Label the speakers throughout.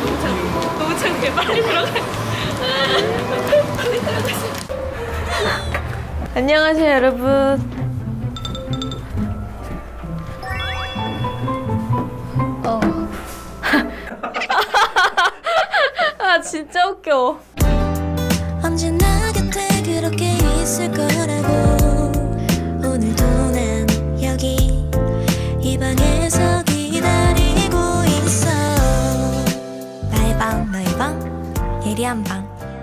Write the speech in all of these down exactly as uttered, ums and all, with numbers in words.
Speaker 1: 너무 창, 너무 창피해. 빨리 들어가. 빨리 들어가세요. 안녕하세요, 여러분. 어. 아, 진짜 웃겨.
Speaker 2: 언제나 곁에 그렇게 있을 거라고. 오늘도 난 여기 이 방에서 기다리고 있어. 나의 방, 너의 방, 예리한 방.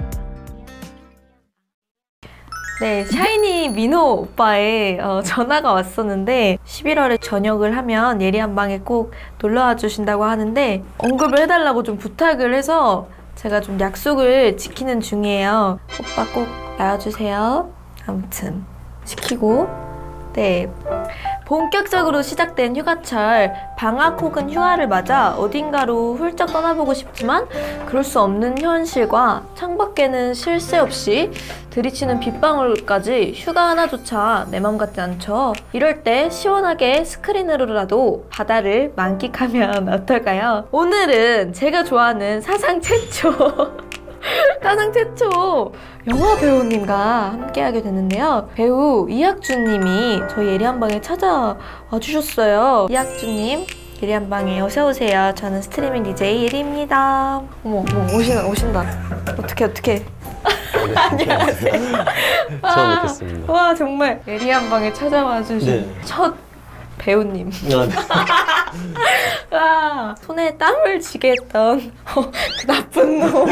Speaker 1: 네, 샤이니 민호 오빠의 어, 전화가 왔었는데 십일월에 저녁을 하면 예리한 방에 꼭 놀러와 주신다고 하는데 언급을 해달라고 좀 부탁을 해서 제가 좀 약속을 지키는 중이에요. 오빠 꼭 나와주세요. 아무튼 시키고, 네, 본격적으로 시작된 휴가철, 방학 혹은 휴가를 맞아 어딘가로 훌쩍 떠나보고 싶지만 그럴 수 없는 현실과 창밖에는 쉴 새 없이 들이치는 빗방울까지 휴가 하나조차 내 맘 같지 않죠. 이럴 때 시원하게 스크린으로라도 바다를 만끽하면 어떨까요? 오늘은 제가 좋아하는 사상 최초 사상 최초 영화 배우님과 함께하게 됐는데요. 배우 이학주님이 저희 예리한방에 찾아와 주셨어요. 이학주님, 예리한방에 어서오세요. 저는 스트리밍 디제이 예리입니다. 어머, 어머, 오신다, 오신다. 어떡해, 어떡해.
Speaker 3: 네, 안녕하세요. 처음 뵙겠습니다.
Speaker 1: 와, 정말 예리한방에 찾아와 주신 네. 첫 배우님. 아, 네. 와, 손에 땀을 쥐게 했던 어, 그 나쁜 놈.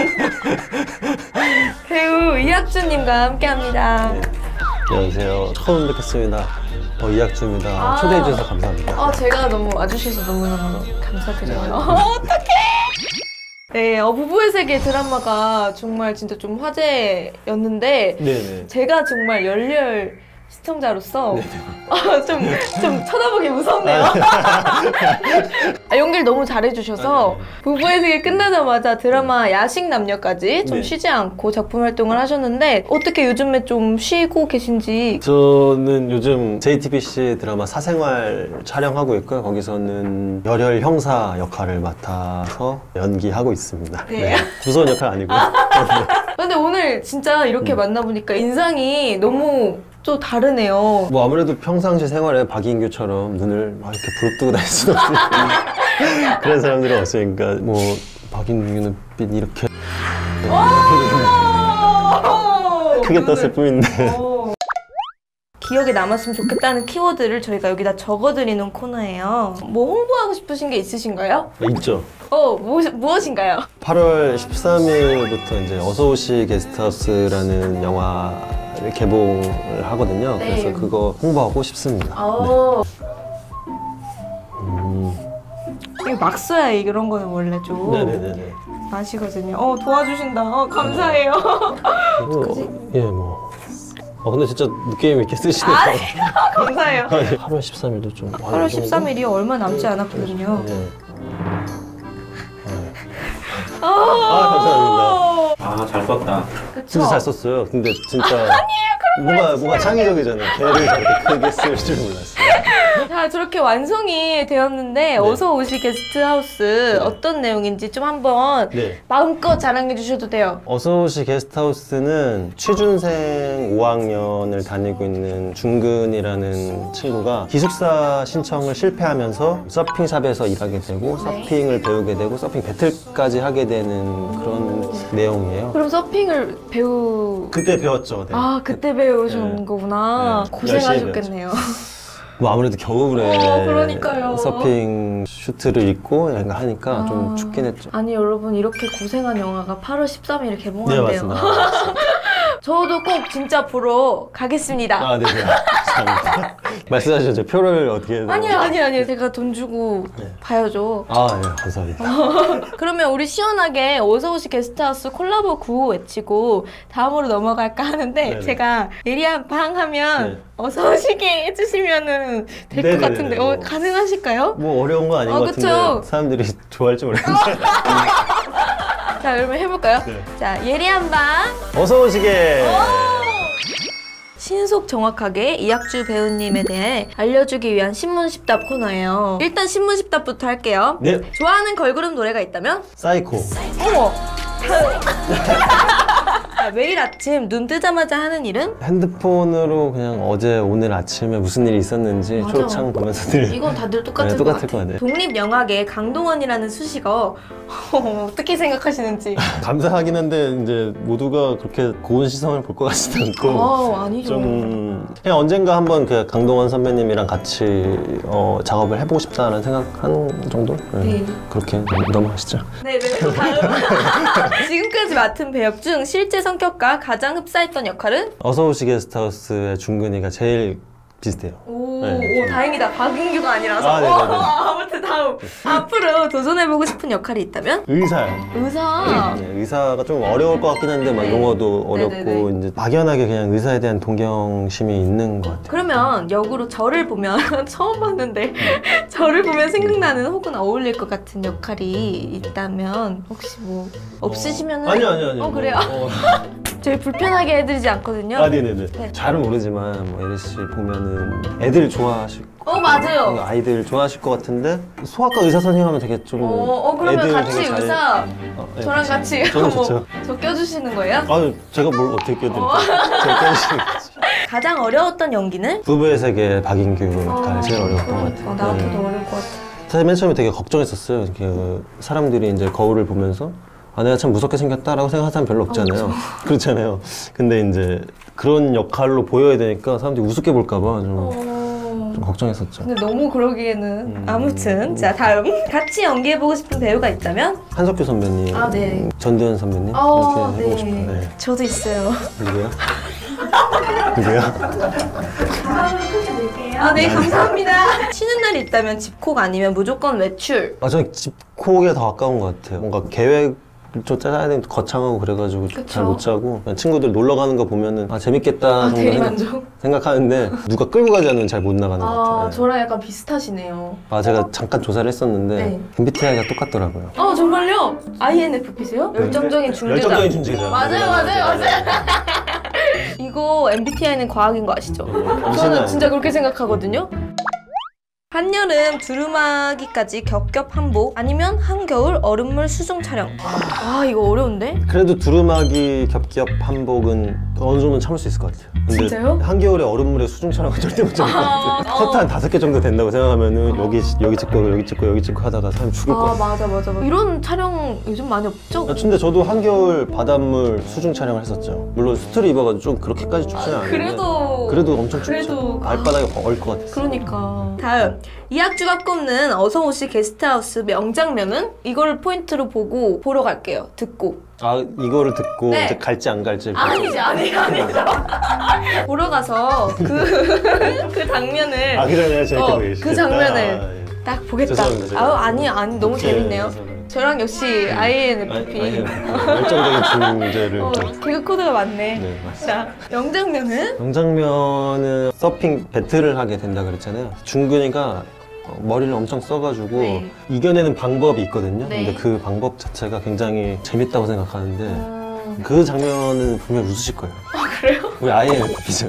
Speaker 1: 배우 이학주님과 함께합니다.
Speaker 3: 네. 안녕하세요. 처음 뵙겠습니다. 어, 이학주입니다. 아, 초대해 주셔서 감사합니다.
Speaker 1: 아, 제가 너무 와주셔서 너무너무 감사드려요. 어, 어떡해! 네, 어, 부부의 세계 드라마가 정말 진짜 좀 화제였는데 네네. 제가 정말 열렬 시청자로서 어, 좀, 좀 쳐다보기 무섭네요. 아, 연기를 너무 잘해주셔서 부부의 세계 끝나자마자 드라마 야식남녀까지 좀 네. 쉬지 않고 작품 활동을 하셨는데 어떻게 요즘에 좀 쉬고 계신지.
Speaker 3: 저는 요즘 제이티비씨 드라마 사생활 촬영하고 있고요. 거기서는 열혈 형사 역할을 맡아서 연기하고 있습니다. 네. 네. 무서운 역할 아니고요.
Speaker 1: 근데 오늘 진짜 이렇게 음. 만나보니까 인상이 너무 또 다르네요.
Speaker 3: 뭐 아무래도 평상시 생활에 박인규처럼 눈을 막 이렇게 부릅뜨고 다닐 수는 없으니까 그런 사람들은 없으니까 뭐 박인규 눈빛 이렇게 크게 떴을 뿐인데
Speaker 1: 기억에 남았으면 좋겠다는 키워드를 저희가 여기다 적어드리는 코너예요. 뭐 홍보하고 싶으신 게 있으신가요?
Speaker 3: 있죠.
Speaker 1: 어, 무엇, 무엇인가요?
Speaker 3: 팔월 십삼일부터 이제 어서오시 게스트하우스라는 영화를 개봉을 하거든요. 네. 그래서 그거 홍보하고 싶습니다. 네. 음.
Speaker 1: 이거 막 써야 이런 거는 원래 좀 네네네네. 맛이거든요. 어, 도와주신다. 어, 감사해요.
Speaker 3: 어, 예, 뭐. 아 근데 진짜 느낌 있게 쓰시네요.
Speaker 1: 아, 감사해요.
Speaker 3: 팔월 십삼일도 좀.
Speaker 1: 팔월 십삼일이 얼마 남지 않았거든요. 네.
Speaker 3: 아, 아 감사합니다.
Speaker 4: 아, 잘 썼다.
Speaker 1: 그쵸?
Speaker 3: 진짜 잘 썼어요. 근데 진짜 아니에요, 뭔가 뭔가 창의적이잖아요. 걔를 저렇게 크게 쓸 줄 몰랐어요.
Speaker 1: 자, 저렇게 완성이 되었는데 네. 어서 오시 게스트하우스 네. 어떤 내용인지 좀 한번 네. 마음껏 자랑해 주셔도 돼요.
Speaker 3: 어서 오시 게스트하우스는 취준생 오 학년을 다니고 있는 중근이라는 친구가 기숙사 신청을 실패하면서 서핑샵에서 일하게 되고 네. 서핑을 배우게 되고 서핑 배틀까지 하게 되는 그런 내용이에요.
Speaker 1: 그럼 서핑을 배우...
Speaker 3: 그때 배웠죠. 네.
Speaker 1: 아, 그때 배우신 네. 거구나. 네. 고생하셨겠네요.
Speaker 3: 뭐 아무래도 겨울에
Speaker 1: 어, 그러니까요.
Speaker 3: 서핑 슈트를 입고 하니까 아, 좀 춥긴 했죠.
Speaker 1: 아니 여러분, 이렇게 고생한 영화가 팔월 십삼일에 개봉한대요.
Speaker 3: 네, 맞습니다.
Speaker 1: 저도 꼭 진짜 보러 가겠습니다.
Speaker 3: 아, 네, 네. 감사합니다. 말씀하셨죠. 표를 어떻게 해야
Speaker 1: 아니요, 아니요, 아니요. 제가 돈 주고 네. 봐야죠.
Speaker 3: 아, 네, 감사합니다.
Speaker 1: 그러면 우리 시원하게 어서오시 게스트하우스 콜라보 구호 외치고 다음으로 넘어갈까 하는데 네네. 제가 예리한 방 하면 네. 어서오시게 해주시면 될 것 같은데 어, 가능하실까요?
Speaker 3: 뭐 어려운 거 아닌 어, 것 같은데 그쵸? 사람들이 좋아할지 모르겠는데.
Speaker 1: 자, 그러면 해볼까요? 네. 자, 예리한 방
Speaker 3: 어서 오시게.
Speaker 1: 신속 정확하게 이학주 배우님에 대해 알려주기 위한 신문십답 코너예요. 일단 신문십답부터 할게요.
Speaker 3: 네.
Speaker 1: 좋아하는 걸그룹 노래가 있다면?
Speaker 3: 사이코.
Speaker 1: 어머! 아, 매일 아침 눈 뜨자마자 하는 일은?
Speaker 3: 핸드폰으로 그냥 어제 오늘 아침에 무슨 일이 있었는지
Speaker 1: 맞아.
Speaker 3: 초록창 보면서 늘
Speaker 1: 이건 다들 똑같을
Speaker 3: 네,
Speaker 1: 것
Speaker 3: 똑같을
Speaker 1: 같아.
Speaker 3: 것 같아요.
Speaker 1: 독립영화계 강동원이라는 수식어 어떻게 생각하시는지?
Speaker 3: 감사하긴 한데 이제 모두가 그렇게 고운 시선을 볼 것 같지도 않고
Speaker 1: 아, 아니죠.
Speaker 3: 좀 그냥 언젠가 한번 그 강동원 선배님이랑 같이 어, 작업을 해보고 싶다는 생각하는 정도? 네.
Speaker 1: 네.
Speaker 3: 그렇게 넘어가시죠.
Speaker 1: 네네. 다음. 지금까지 맡은 배역 중 실제 성격과 가장 흡사했던 역할은?
Speaker 3: 어서 오시 게스트하우스의 중근이가 제일 비슷해요.
Speaker 1: 오,
Speaker 3: 네.
Speaker 1: 오 다행이다. 박은규가 아니라서.
Speaker 3: 아, 네네네.
Speaker 1: 오, 아무튼 다음. 앞으로 도전해보고 싶은 역할이 있다면?
Speaker 3: 의사요.
Speaker 1: 의사.
Speaker 3: 네, 의사가 좀 어려울 것 같긴 한데 막
Speaker 1: 네.
Speaker 3: 용어도 어렵고
Speaker 1: 네네네.
Speaker 3: 이제 막연하게 그냥 의사에 대한 동경심이 있는 것 같아요.
Speaker 1: 그러면 역으로 저를 보면 처음 봤는데 저를 보면 생각나는 혹은 어울릴 것 같은 역할이 있다면 혹시 뭐 없으시면은
Speaker 3: 아니요 아니요 아니요.
Speaker 1: 어 그래요?
Speaker 3: 어.
Speaker 1: 저희 불편하게 해드리지 않거든요.
Speaker 3: 아 네네네.
Speaker 1: 네.
Speaker 3: 잘은 모르지만 뭐 에리 씨 보면은 애들 좋아하실
Speaker 1: 어 맞아요.
Speaker 3: 아이들 좋아하실 것 같은데 소아과 의사 선생님 하면 되게 좀
Speaker 1: 어, 어 그러면
Speaker 3: 애들
Speaker 1: 같이
Speaker 3: 되게 잘-
Speaker 1: 의사
Speaker 3: 어, 네,
Speaker 1: 저랑 같이
Speaker 3: 저는
Speaker 1: 뭐,
Speaker 3: 좋죠.
Speaker 1: 저 껴주시는 거예요?
Speaker 3: 아 제가 뭘 어떻게 껴드릴까요? 제가 껴주시는 거지.
Speaker 1: 가장 어려웠던 연기는?
Speaker 3: 부부의 세계 박인규 역할 제일 어려웠던 것 같아요.
Speaker 1: 어, 나 같아도
Speaker 3: 네.
Speaker 1: 어려울 것 같아.
Speaker 3: 사실 맨 처음에 되게 걱정했었어요. 그 사람들이 이제 거울을 보면서 아 내가 참 무섭게 생겼다라고 생각하는 사람 별로 없잖아요. 그렇잖아요. 근데 이제 그런 역할로 보여야 되니까 사람들이 우습게 볼까봐 좀,
Speaker 1: 어...
Speaker 3: 좀 걱정했었죠.
Speaker 1: 근데 너무 그러기에는
Speaker 3: 음.
Speaker 1: 아무튼 자 다음 같이 연기해보고 싶은 배우가 있다면?
Speaker 3: 한석규 선배님,
Speaker 1: 아, 네.
Speaker 3: 전두현 선배님
Speaker 1: 어,
Speaker 3: 이렇게 해보고
Speaker 1: 네.
Speaker 3: 싶어요. 네.
Speaker 1: 저도 있어요.
Speaker 3: 누구요? 누구요?
Speaker 1: 아, 네, 감사합니다. 쉬는 날이 있다면 집콕 아니면 무조건 외출.
Speaker 3: 아 저는 집콕에 더 가까운 것 같아요. 뭔가 계획 좀 짜야 되는 거창하고 그래가지고
Speaker 1: 그쵸.
Speaker 3: 잘 못 짜고 그냥 친구들 놀러 가는 거 보면은 아 재밌겠다
Speaker 1: 아,
Speaker 3: 정도
Speaker 1: 대리만족.
Speaker 3: 생각, 하는데 누가 끌고 가지 않으면 잘 못 나가는 것
Speaker 1: 아,
Speaker 3: 같아요. 네.
Speaker 1: 저랑 약간 비슷하시네요.
Speaker 3: 아 제가 잠깐 조사를 했었는데
Speaker 1: 네.
Speaker 3: 엠비티아이가 똑같더라고요.
Speaker 1: 아, 정말요? 아이엔에프피세요? 열정적인 중재자.
Speaker 3: 열정적인 중재자.
Speaker 1: 맞아요, 맞아요, 맞아요. 이거 엠비티아이는 과학인 거 아시죠?
Speaker 3: 엄신은
Speaker 1: 저는 진짜
Speaker 3: 아니죠.
Speaker 1: 그렇게 생각하거든요. 한여름 두루마기까지 겹겹 한복 아니면 한겨울 얼음물 수중 촬영. 아 이거 어려운데?
Speaker 3: 그래도 두루마기 겹겹 한복은 어느 정도는 참을 수 있을 것 같아요. 근데
Speaker 1: 진짜요?
Speaker 3: 한겨울에 얼음물에 수중 촬영은 절대 못 참을 것
Speaker 1: 아,
Speaker 3: 같아요. 커트 한 다섯 개 정도 된다고 생각하면은 여기 여기 찍고 여기 찍고 여기 찍고 하다가 사람 죽을 것
Speaker 1: 아
Speaker 3: 같아요.
Speaker 1: 맞아 맞아 맞아. 이런 촬영 요즘 많이 없죠?
Speaker 3: 아, 근데 저도 한겨울 바닷물 수중 촬영을 했었죠. 물론 수트를 입어가지고 좀 그렇게까지 춥지는 않은데
Speaker 1: 그래도
Speaker 3: 그래도 엄청 춥죠.
Speaker 1: 그래도-
Speaker 3: 발바닥에 얼 것 같았어요.
Speaker 1: 그러니까. 다음 이학주가 꼽는 어서 오시 게스트하우스 명장면은 이거를 포인트로 보고 보러 갈게요. 듣고.
Speaker 3: 아 이거를 듣고
Speaker 1: 네.
Speaker 3: 이제 갈지 안 갈지
Speaker 1: 아니지 아니 아니죠. 보러 가서 그 그 장면을
Speaker 3: 아 그전에 재밌게
Speaker 1: 어,
Speaker 3: 보이시겠다.
Speaker 1: 그 장면을
Speaker 3: 아, 예.
Speaker 1: 딱 보겠다.
Speaker 3: 죄송합니다, 제가.
Speaker 1: 아우 아니 아니 너무 재밌네요.
Speaker 3: 네,
Speaker 1: 저랑 역시 아이엔에프피.
Speaker 3: 아니, 아니, 열정적인 중재를
Speaker 1: 어, 개그 코드가 많네.
Speaker 3: 네, 맞습니다.
Speaker 1: 자, 명장면은?
Speaker 3: 명장면은 서핑 배틀을 하게 된다 그랬잖아요. 중근이가 어, 머리를 엄청 써가지고
Speaker 1: 네.
Speaker 3: 이겨내는 방법이 있거든요.
Speaker 1: 네.
Speaker 3: 근데 그 방법 자체가 굉장히 재밌다고 생각하는데
Speaker 1: 음...
Speaker 3: 그 장면은 분명 웃으실 거예요.
Speaker 1: 아, 그래요?
Speaker 3: 우리 아예 비죠.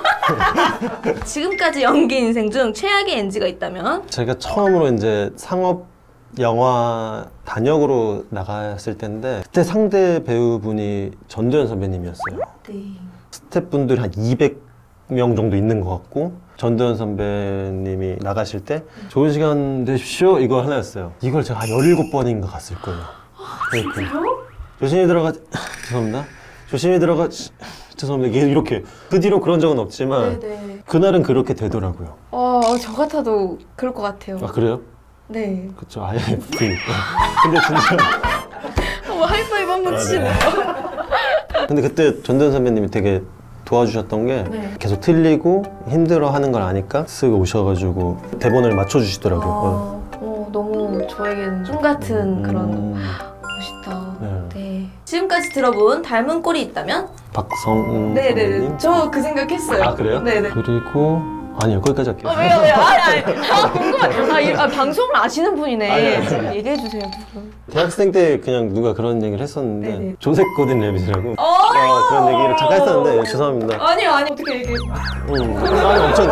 Speaker 1: 지금까지 연기 인생 중 최악의 엔지가 있다면?
Speaker 3: 제가 처음으로 이제 상업 영화 단역으로 나갔을 때인데 그때 상대 배우분이 전도연 선배님이었어요.
Speaker 1: 네.
Speaker 3: 스태프분들이 한 이백 명 정도 있는 것 같고 전도연 선배님이 나가실 때 좋은 시간 되십시오 이거 하나였어요. 이걸 제가 한 열일곱 번인가 갔을 거예요. 그러니까 조심히 들어가 죄송합니다. 조심히 들어가 죄송합니다. 이게 이렇게 그 뒤로 그런 적은 없지만
Speaker 1: 네네.
Speaker 3: 그날은 그렇게 되더라고요.
Speaker 1: 어, 저 같아도 그럴 것 같아요.
Speaker 3: 아 그래요?
Speaker 1: 네.
Speaker 3: 그쵸 아예 그러니까. 근데 진짜
Speaker 1: 어, 하이파이브 한번
Speaker 3: 아,
Speaker 1: 치시네요.
Speaker 3: 근데 그때 전도연 선배님이 되게 도와주셨던 게
Speaker 1: 네.
Speaker 3: 계속 틀리고 힘들어하는 걸 아니까 쓱 오셔가지고 대본을 맞춰주시더라고요. 어.
Speaker 1: 어, 어, 너무 저에게는 꿈 같은 그런
Speaker 3: 음,
Speaker 1: 멋있다.
Speaker 3: 네.
Speaker 1: 네. 지금까지 들어본 닮은 꼴이 있다면?
Speaker 3: 박성웅
Speaker 1: 네네네.
Speaker 3: 선배님.
Speaker 1: 저 그 생각했어요.
Speaker 3: 아 그래요?
Speaker 1: 네네.
Speaker 3: 그리고 아니요, 거기까지 할게요.
Speaker 1: 어, 왜요, 왜요? 아니, 아니, 아, 궁금해. 아, 이, 아, 방송을 아시는 분이네.
Speaker 3: 아니, 아니, 아니.
Speaker 1: 얘기해주세요.
Speaker 3: 대학생 때 그냥 누가 그런 얘기를 했었는데
Speaker 1: 네네.
Speaker 3: 조셉 고든 레빗이라고
Speaker 1: 어,
Speaker 3: 어, 그런 얘기를 잠깐 했었는데 예, 죄송합니다.
Speaker 1: 아니요, 아니, 어떻게 얘기해.
Speaker 3: 음, 아니 엄청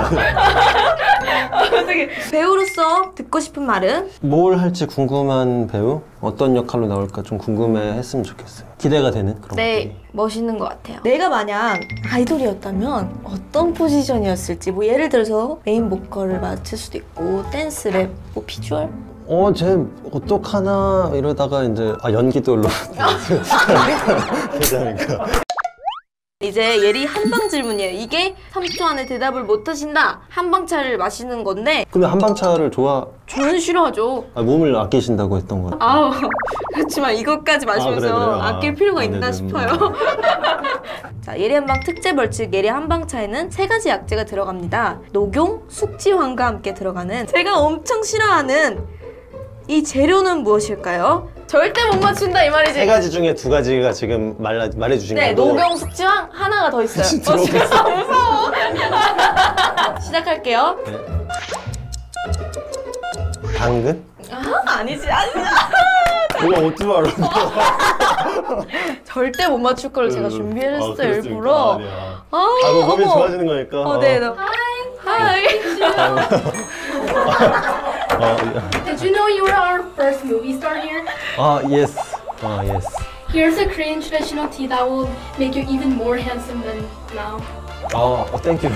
Speaker 1: 어떻게. 배우로서 듣고 싶은 말은?
Speaker 3: 뭘 할지 궁금한 배우? 어떤 역할로 나올까 좀 궁금해했으면 좋겠어요. 기대가 되는 그런
Speaker 1: 네,
Speaker 3: 것들이.
Speaker 1: 멋있는 것 같아요. 내가 만약 아이돌이었다면 어떤 포지션이었을지, 뭐 예를 들어서 메인 보컬을 맡을 수도 있고, 댄스, 랩, 뭐 비주얼?
Speaker 3: 어, 쟤 어떡하나 이러다가 이제 아 연기도 올라 되지 않을까.
Speaker 1: 이제 예리 한방 질문이에요. 이게 삼 초 안에 대답을 못 하신다. 한방차를 마시는 건데
Speaker 3: 근데 한방차를 좋아
Speaker 1: 저는 싫어하죠.
Speaker 3: 아, 몸을 아끼신다고 했던 거.
Speaker 1: 아우, 그렇지만 이것까지 마시면서
Speaker 3: 그래, 그래요?
Speaker 1: 아, 낄
Speaker 3: 아,
Speaker 1: 필요가
Speaker 3: 아,
Speaker 1: 있나
Speaker 3: 네네.
Speaker 1: 싶어요. 자, 예리 한방 특제 벌칙 예리 한방차에는 세 가지 약재가 들어갑니다. 녹용, 숙지황과 함께 들어가는 제가 엄청 싫어하는 이 재료는 무엇일까요? 절대 못 맞춘다 이 말이지.
Speaker 3: 세 가지 중에 두 가지가 지금 말라, 말해주신
Speaker 1: 네,
Speaker 3: 거고.
Speaker 1: 녹용, 숙지황 하나가 더 있어요.
Speaker 3: 진짜
Speaker 1: 어, 진짜 무서워. 시작할게요.
Speaker 3: 네. 당근?
Speaker 1: 아, 아니지, 아니지.
Speaker 3: 이거 어떻게 알아?
Speaker 1: 절대 못 맞출 걸 제가 준비를
Speaker 3: 아,
Speaker 1: 했어요, 일부러.
Speaker 3: 아니야.
Speaker 1: 아,
Speaker 3: 아, 뭐 몸이
Speaker 1: 어머.
Speaker 3: 좋아지는 거니까.
Speaker 1: 어, 네, 너. 하이.
Speaker 3: 아,
Speaker 4: Did you know you were our first movie star here?
Speaker 3: 아, yes. 아, yes.
Speaker 4: Here's a Korean traditional tea that will make you even more handsome than now.
Speaker 3: 아, 어, 땡큐.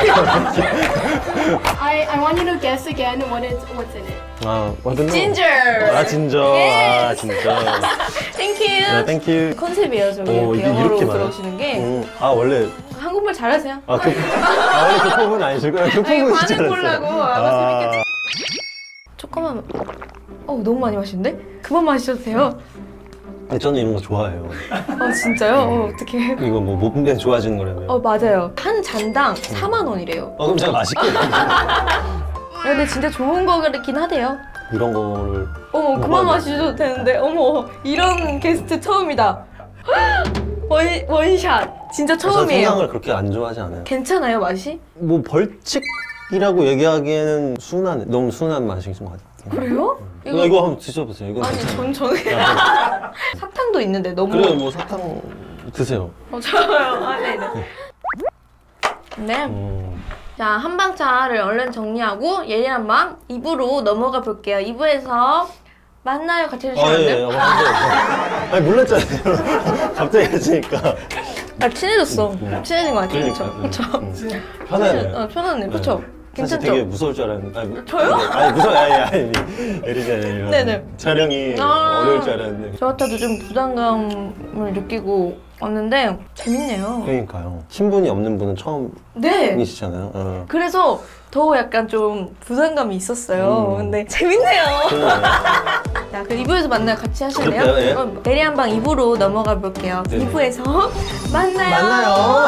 Speaker 4: I, I want you to guess again what it's what's in it.
Speaker 3: 아, 뭐든
Speaker 1: 진저.
Speaker 3: 아, 진저. 아, 진짜.
Speaker 1: 땡큐.
Speaker 3: 네, 땡큐.
Speaker 1: 컨셉이에요, 저기
Speaker 3: 오,
Speaker 1: 이렇게
Speaker 3: 이게
Speaker 1: 영어로
Speaker 3: 이렇게 많아요?
Speaker 1: 들어오시는 게.
Speaker 3: 음, 아, 원래.
Speaker 1: 한국말 잘하세요.
Speaker 3: 아, 그, 아, 원래 그 폭은 아니실 거예요. 그
Speaker 1: 아니,
Speaker 3: 폭은
Speaker 1: 반응
Speaker 3: 진짜
Speaker 1: 보려고.
Speaker 3: 잘했어요.
Speaker 1: 아, 재밌겠지. 조금만. 어, 너무 많이 마시는데? 그만 마셔도 돼요.
Speaker 3: 근데 저는 이런 거 좋아해요.
Speaker 1: 아, 진짜요? 어, 어떡해.
Speaker 3: 이거 뭐 몸매 좋아지는 거라면.
Speaker 1: 어, 맞아요. 한 잔당 사만 원이래요.
Speaker 3: 어, 그럼 제가 맛있게
Speaker 1: 근데 진짜 좋은 거긴 하대요.
Speaker 3: 이런 거를.
Speaker 1: 어머, 그만
Speaker 3: 먹어야 돼.
Speaker 1: 마셔도 되는데. 어머, 이런 게스트 처음이다. 원, 원샷. 진짜
Speaker 3: 저
Speaker 1: 처음이에요.
Speaker 3: 생강을 그렇게 안 좋아하지 않아요.
Speaker 1: 괜찮아요, 맛이?
Speaker 3: 뭐 벌칙이라고 얘기하기에는 순한, 너무 순한 맛인 것 같아요.
Speaker 1: 그래요?
Speaker 3: 이거, 이거 한번 드셔보세요. 이건
Speaker 1: 아니,
Speaker 3: 괜찮아요.
Speaker 1: 전, 저는. 사탕도 있는데 너무.
Speaker 3: 그래, 뭐 사탕 드세요.
Speaker 1: 어, 저요. 아, 네네. 네.
Speaker 3: 음.
Speaker 1: 자, 한방차를 얼른 정리하고 예리한방 이 부로 넘어가 볼게요. 이 부에서 만나요 같이 해주시면
Speaker 3: 아,
Speaker 1: 안
Speaker 3: 예,
Speaker 1: 돼요?
Speaker 3: 예. 아, 아니, 몰랐잖아요. 갑자기 하시니까.
Speaker 1: 아, 친해졌어.
Speaker 3: 음.
Speaker 1: 친해진 것 같아요.
Speaker 3: 그러니까.
Speaker 1: 그쵸? 그쵸?
Speaker 3: 음. 편하네.
Speaker 1: 어, 편하네. 그쵸?
Speaker 3: 사실
Speaker 1: 괜찮죠?
Speaker 3: 되게 무서울 줄 알았는데. 아니,
Speaker 1: 저요?
Speaker 3: 아니, 무서워. 아니, 아니. 에리지 아니라.
Speaker 1: 네네.
Speaker 3: 촬영이
Speaker 1: 아.
Speaker 3: 어려울 줄 알았는데.
Speaker 1: 저 같아도 좀 부담감을 느끼고 왔는데 재밌네요.
Speaker 3: 그러니까요. 친분이 없는 분은
Speaker 1: 네.
Speaker 3: 처음이시잖아요. 어.
Speaker 1: 그래서 더 약간 좀 부담감이 있었어요.
Speaker 3: 음.
Speaker 1: 근데 재밌네요.
Speaker 3: 그러네.
Speaker 1: 자, 그 이 부에서 만나요 같이 하실래요?
Speaker 3: 그럴까요? 예.
Speaker 1: 그럼 예리한방 이 부로 넘어가 볼게요.
Speaker 3: 네네.
Speaker 1: 이 부에서 만나요.
Speaker 3: 만나요.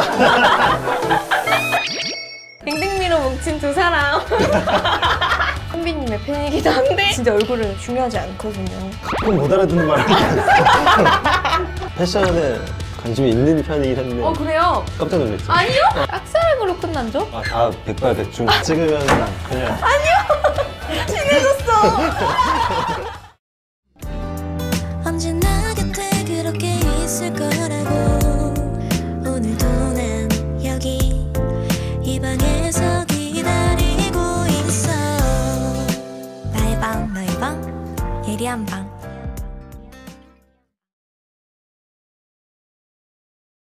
Speaker 1: 댕댕미로 뭉친 두 사람. 선비님의 팬이기도 한데 진짜 얼굴은 중요하지 않거든요.
Speaker 3: 가끔 못 알아듣는 말을 패션에 관심이 있는 편이긴 한데
Speaker 1: 어, 그래요?
Speaker 3: 깜짝 놀랐어요.
Speaker 1: 아니요? 짝사랑으로 끝난죠?
Speaker 3: 아, 다 백발백중 찍으면 그냥
Speaker 1: 친해졌어.
Speaker 2: 언제나 곁에 그렇게 있을 거라고 오늘도 난 여기 이 방에서 기다리고 있어. 나의 방 너의 방 예리한 방